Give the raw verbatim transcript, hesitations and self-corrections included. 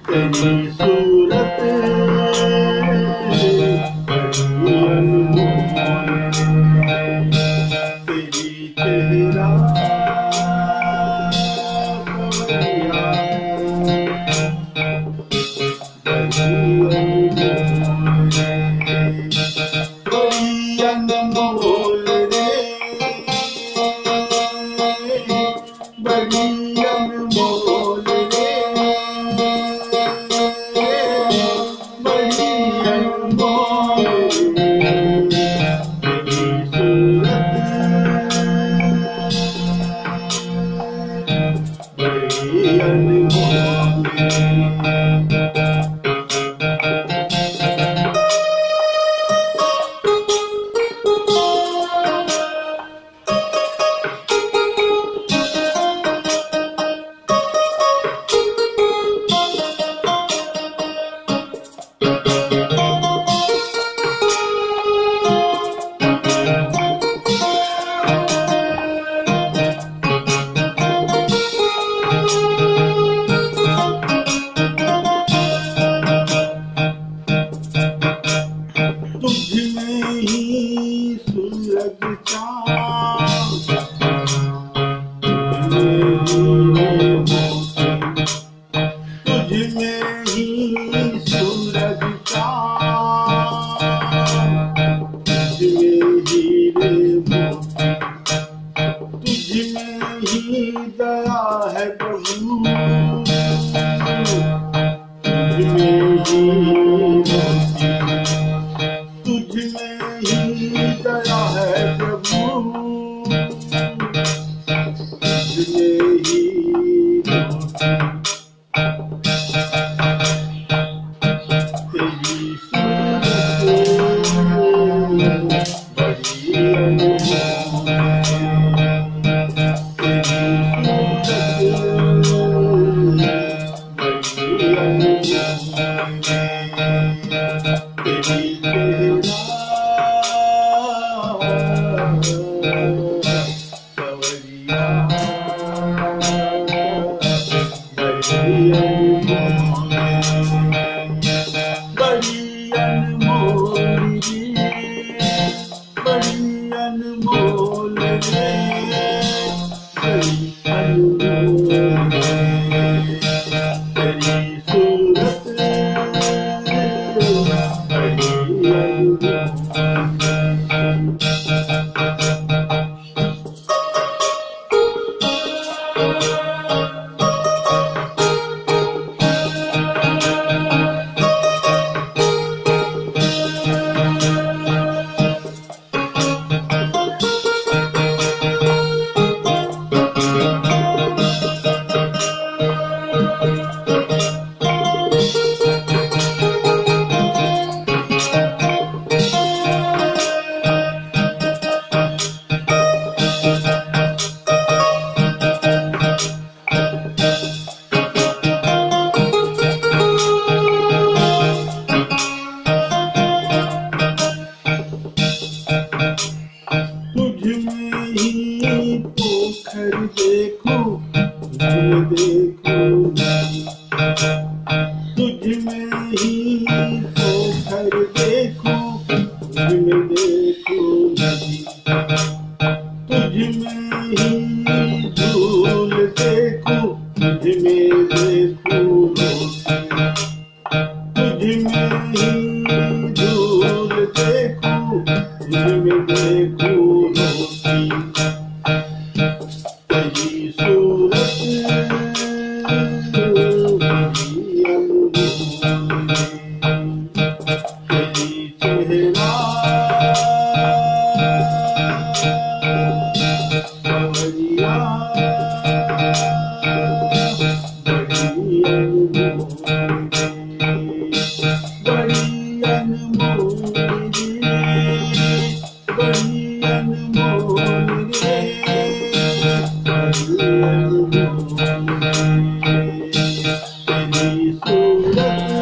तेरी सूरत बड़ी अनमोल है, तेरी चेहरा सवरिया बड़ी अनमोल है, बड़ी अनमोल रे, बड़ी अनमोल रे, बड़ी अनमोल तेरी सूरत बड़ी अनमोल। तुझ में ही सूरज चाँद, तुझ में ही सूरज चाँद, तुझ में हीरे मोती, तुझ में ही दया है प्रभु, तुझ में ही मोती, तुझ में ही दया है प्रभु, तुझ में ही मोती, तेरी सूरत बड़ी अनमोल है, तेरी सूरत बड़ी अनमोल है, तेरी चेहरा सवरिया बड़ी अनमोल है, बड़ी अनमोल रे, बड़ी अनमोल रे, बड़ी अनमोल है, तेरी सूरत बड़ी तुझ में ही पोखर देखो, तुझ में देखो नदी, तुझ में ही पोखर देखो, तुझ में देखो नदी, तुझ में ही झूल देखो, तुझ में देखो मोती, तुझ में ही झूल देखो, तुझ में देखो मोती, तेरी सूरत बड़ी अनमोल है, तेरी चेहरा सवरिया बड़ी अनमोल है, बड़ी अनमोल रे, बड़ी अनमोल रे, बड़ी अनमोल है, तेरी सूरत